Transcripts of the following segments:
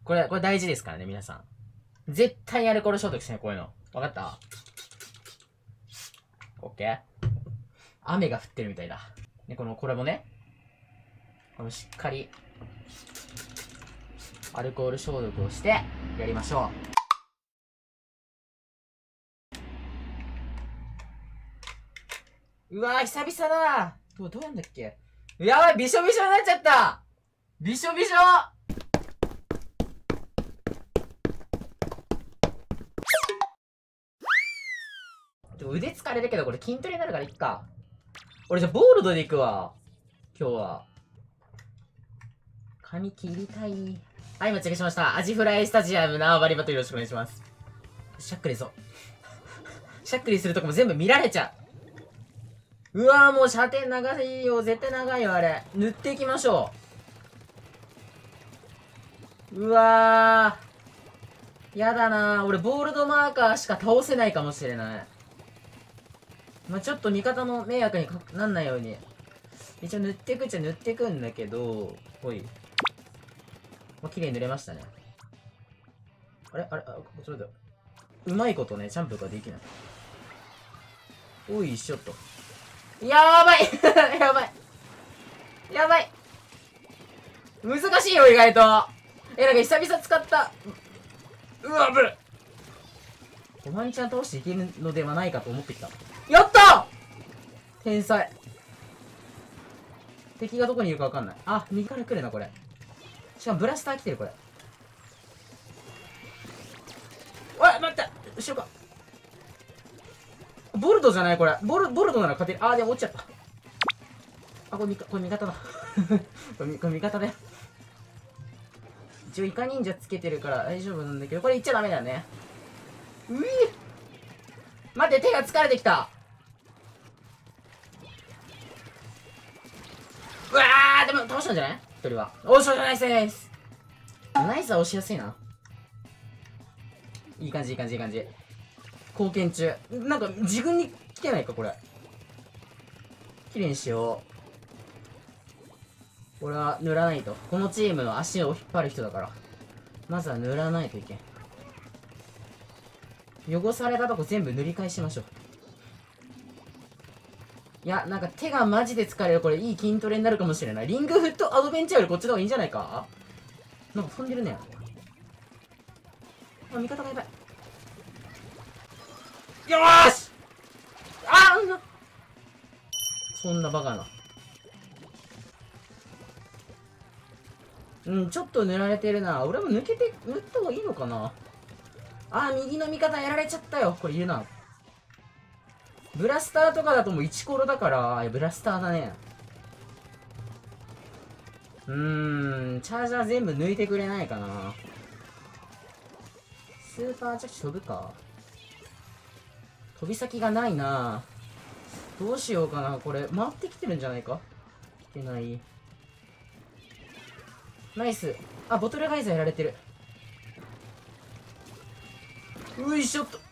これ大事ですからね、皆さん。絶対にアルコール消毒しない、こういうの。わかった？オッケー。雨が降ってるみたいだ。で、これもね、しっかり、アルコール消毒をして、やりましょう。うわー、久々だー。どうやんだっけ？やばい、びしょびしょになっちゃった。びしょびしょ。腕疲れるけど、これ筋トレになるからいっか。俺じゃあボールドで行くわ。今日は。髪切りたい。はい、間違えしました。アジフライスタジアム縄張りバトルよろしくお願いします。しゃっくりぞ。しゃっくりするとこも全部見られちゃう。うわー、もう射程長いよ。絶対長いよ、あれ。塗っていきましょう。うわー。やだなー。俺、ボールドマーカーしか倒せないかもしれない。まあ、ちょっと味方の迷惑になんないように。一応塗っていくっちゃ塗っていくんだけど、ほい。まあ、綺麗に塗れましたね。あれちょっと待って。うまいことね、ジャンプができない。おいしょっと。やばいやばいやばい難しいよ、意外と。なんか久々使った。うわ、ぶるワンチャン倒していけるのではないかと思ってきた。やった天才。敵がどこにいるかわかんない。あ、右から来るな、これ。しかもブラスター来てる、これ。おい、待った、後ろか。ボルトじゃない、これ。ボルトなら勝てる。あー、でも落ちちゃった。あ、これ味方だ。これ味方だよ。一応イカ忍者つけてるから大丈夫なんだけど、これ言っちゃダメだよね。うぃ待って、手が疲れてきた。うわー、でも倒したんじゃない？一人は。おしょ、ナイスです。ナイスは押しやすいな。いい感じ、いい感じ、いい感じ。貢献中。なんか、自分に来てないか、これ。綺麗にしよう。俺は塗らないと。このチームの足を引っ張る人だから。まずは塗らないといけん。汚されたとこ全部塗り返しましょう。いや、なんか手がマジで疲れる。これいい筋トレになるかもしれない。リングフットアドベンチャーよりこっちの方がいいんじゃないか？なんか飛んでるね。あ、味方がやばい。よーしそんなバカな。ちょっと塗られてるな。俺も塗った方がいいのかな。右の味方やられちゃったよ。これ言うな。ブラスターとかだともう1コロだから、ブラスターだね。チャージャー全部抜いてくれないかな。スーパージャッジ飛ぶか。飛び先がないな。どうしようかな。これ、回ってきてるんじゃないか？来てない。ナイス。あ、ボトルガイザーやられてる。ういしょっと。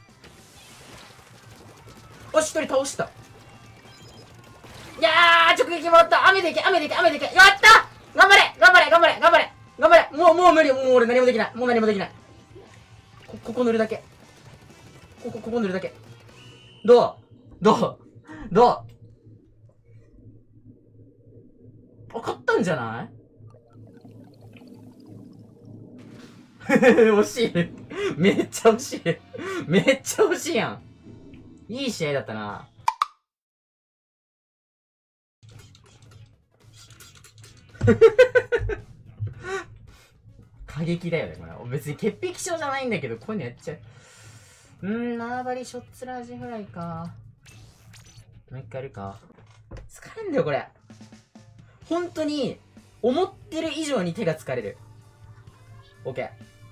おし、一人倒した。いやー、直撃もらった。雨でいけ、雨でいけ、雨でいけ。やった頑張れ頑張れ頑張れ頑張れ頑張れもう無理。もう俺何もできない。もう何もできない。ここ塗るだけ。ここ塗るだけ。どう勝ったんじゃない惜しい。めっちゃ惜しい。めっちゃ惜しいやん。いい試合だったな。過激だよね、これ。別に潔癖症じゃないんだけど、こういうのやっちゃう。縄張りショッツラージフライか。もう一回やるか。疲れんだよ、これ。本当に、思ってる以上に手が疲れる。オッケー。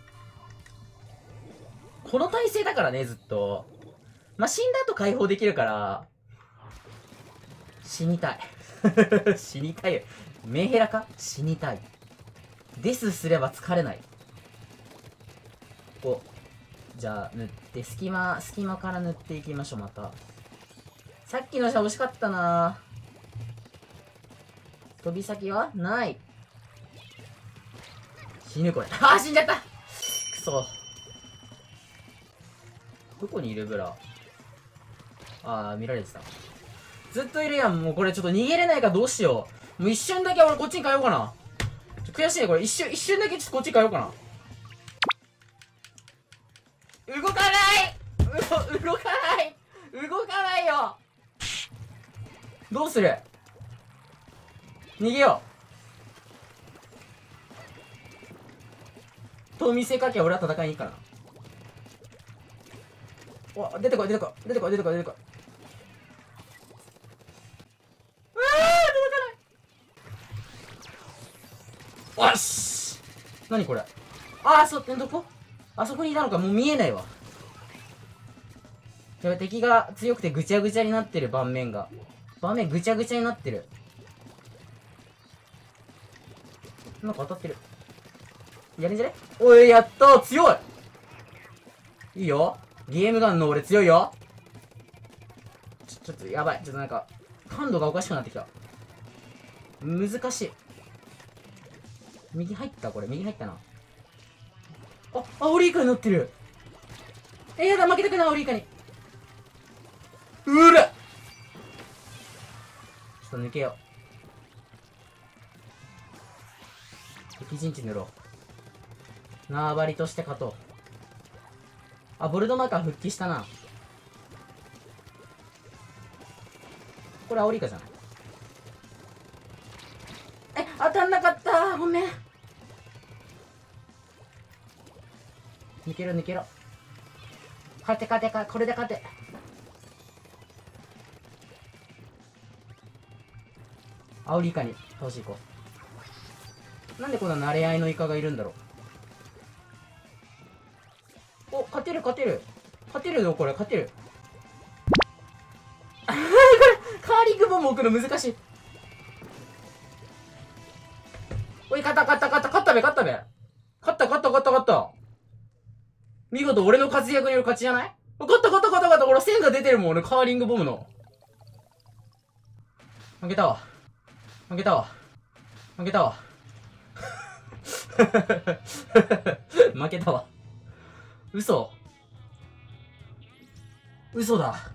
この体勢だからね、ずっと。まあ、死んだ後解放できるから、死にたい。死にたいよ。メンヘラか？死にたい。デスすれば疲れない。じゃあ、塗って、隙間から塗っていきましょう、また。さっきのじゃ惜しかったな。飛び先はない。死ぬこれ。死んじゃったそ。どこにいるブラ。ああ、見られてた。ずっといるやん。もうこれちょっと逃げれないからどうしよう。もう一瞬だけ俺こっちに変えようかな。悔しいね、これ。一瞬だけちょっとこっちに変えようかな。動かない。動かない動かないよ。どうする。逃げよう。と見せかけ俺は戦いに行くからな。お、出てこい出てこい出てこい出てこい出てこい。よし。何これ。ああ、どこ。あそこにいたのか。もう見えないわ。やばい、敵が強くてぐちゃぐちゃになってる。盤面ぐちゃぐちゃになってる。なんか当たってる。やるんじゃね。おい、やったー。強い。いいよ。ゲームガンの俺強いよ。ちょっとやばい。ちょっとなんか感度がおかしくなってきた。難しい。右入った。これ右入ったな。アオリイカに乗ってる。やだ、負けたくない。アオリイカに。うら。ちょっと抜けよう。敵陣地塗ろう。縄張りとして勝とう。あ、ボルドマーカー復帰したな。これアオリイカじゃない。当たんなかったー。ごめん。抜けろ抜けろ。勝て。これで勝て。アオリイカに倒していこう。なんでこんな慣れ合いのイカがいるんだろう。お、勝てるよ、これ。勝てる。これカーリングボム置くの難しい。おい、勝った見事俺の活躍による勝ちじゃない。勝った。俺線が出てるもん。俺カーリングボムの。負けたわ。負けたわ。嘘だ。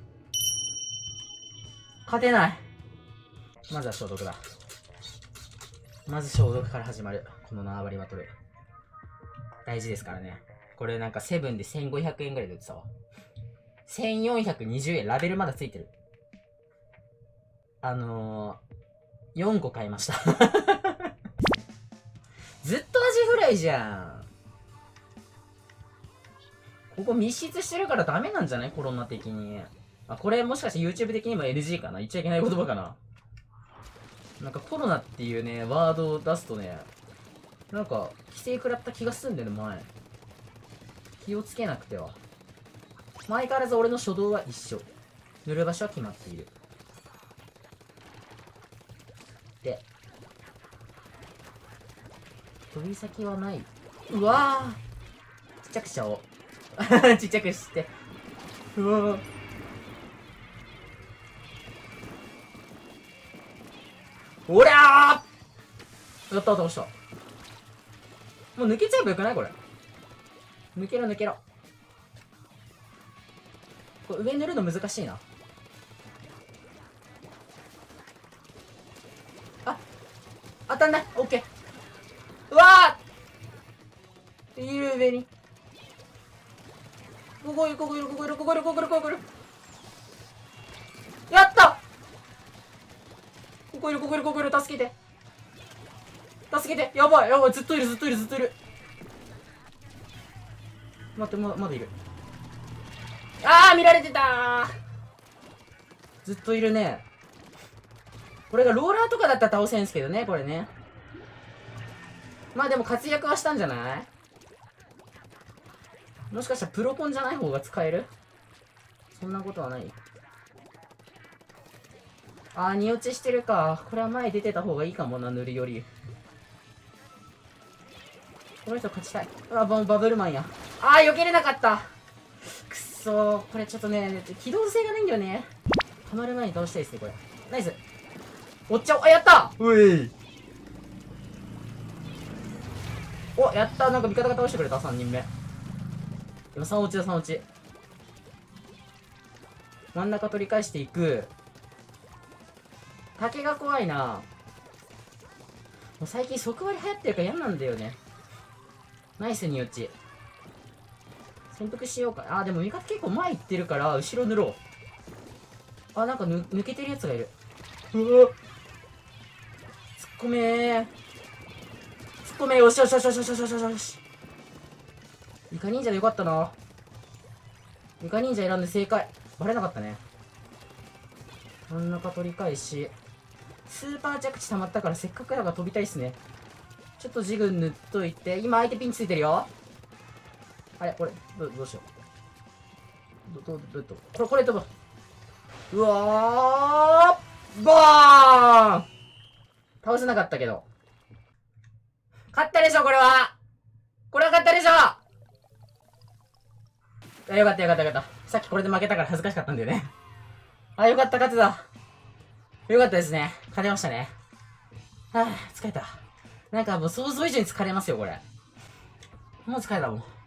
勝てない。まずは消毒だ。まず消毒から始まる。この縄張りバトル。大事ですからね。これなんかセブンで1500円ぐらいで売ってたわ。1420円。ラベルまだついてる。4個買いました。ずっとアジフライじゃん。ここ密室してるからダメなんじゃない？コロナ的に。あ、これもしかして YouTube 的にも NG かな？言っちゃいけない言葉かな？なんかコロナっていうね、ワードを出すとね、なんか規制食らった気がすんだよね、前。気をつけなくては。相変わらず俺の初動は一緒。塗る場所は決まっている。で、飛び先はない。うわー、ちっちゃくしちゃおう。ちっちゃくして。うわー。おりゃー。やった、倒した。もう抜けちゃえばよくないこれ。抜けろ。これ上塗るの難しいな。当たんない。オッケー。うわー、いる上に。ここいる。やった。ここいる。助けて。やばい。ずっといる。待って、まだいる。あー、見られてたー。ずっといるね。これがローラーとかだったら倒せんすけどね、これね。まあでも活躍はしたんじゃない？もしかしたらプロコンじゃない方が使える？そんなことはない。あー、荷落ちしてるか。これは前出てた方がいいかもな、塗るより。この人勝ちたい。バブルマンや。あー、避けれなかった。くっそー。これちょっとね、機動性がないんだよね。溜まる前に倒したいですね、これ。ナイス。おっちゃお、やったー。お、やったー。なんか味方が倒してくれた、3人目。 今3落ちだ、3落ち。真ん中取り返していく。竹が怖いな。もう最近即割流行ってるから嫌なんだよね。ナイスに落ち。潜伏しようか。あー、でも味方結構前行ってるから、後ろ塗ろう。あ、なんか抜けてるやつがいる。うわっ。突っ込めー。突っ込めー。よしよしよしよしよしよしよし。イカ忍者でよかったな。イカ忍者選んで正解。バレなかったね。真ん中取り返し。スーパー着地溜まったからせっかくだから飛びたいっすね。ちょっとジグ塗っといて。今相手ピンチついてるよ。あれこれ、どうしよう。これ飛ぶ。うわーボーン倒せなかったけど。勝ったでしょこれは勝ったでしょ。よかったよかったよかった。さっきこれで負けたから恥ずかしかったんだよね。あ、よかった、勝てた。よかったですね。勝てましたね。はぁ、疲れた。なんかもう想像以上に疲れますよ、これ。もう疲れたもん。